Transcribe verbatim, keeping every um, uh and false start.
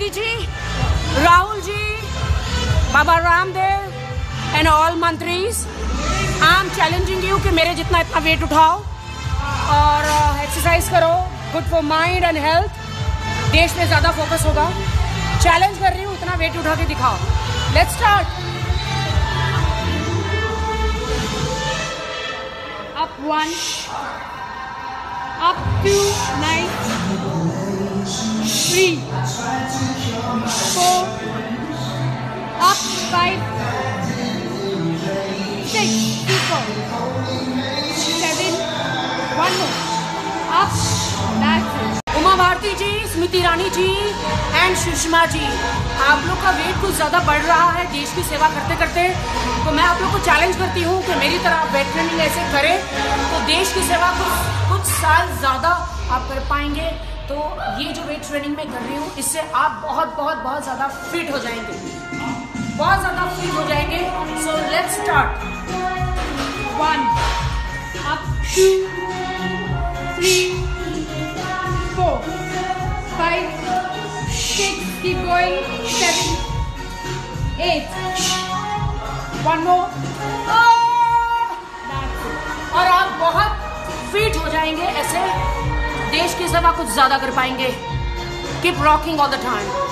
Modi ji, Rahul ji, Baba Ramdev and all मंत्रीज, I am challenging you कि मेरे जितना इतना वेट उठाओ और एक्सरसाइज uh, करो, good for mind and health. देश में ज़्यादा फोकस होगा। चैलेंज कर रही हूँ, इतना वेट उठा के दिखाओ। Let's start. Up one, up two, nine, three, four, up five, six, seven, one more, up, that's it. Uma Bharti ji, Smriti Irani ji and Sushma ji, आप लोग का वेट कुछ ज़्यादा बढ़ रहा है देश की सेवा करते करते, तो मैं आप लोग को चैलेंज करती हूँ कि मेरी तरह वेट ट्रेनिंग ऐसे करें तो देश की सेवा कुछ कुछ साल ज़्यादा आप कर पाएंगे। तो ये जो वेट ट्रेनिंग मैं कर रही हूँ, इससे आप बहुत बहुत बहुत ज़्यादा फिट हो जाएंगे, बहुत ज़्यादा फिट हो जाएंगे। So let's start. One, up, two, three, four, five, six, keep going, seven, eight, one more, oh, that's it। और आप बहुत फिट हो जाएंगे, ऐसे देश की सेवा कुछ ज्यादा कर पाएंगे। Keep rocking all the time।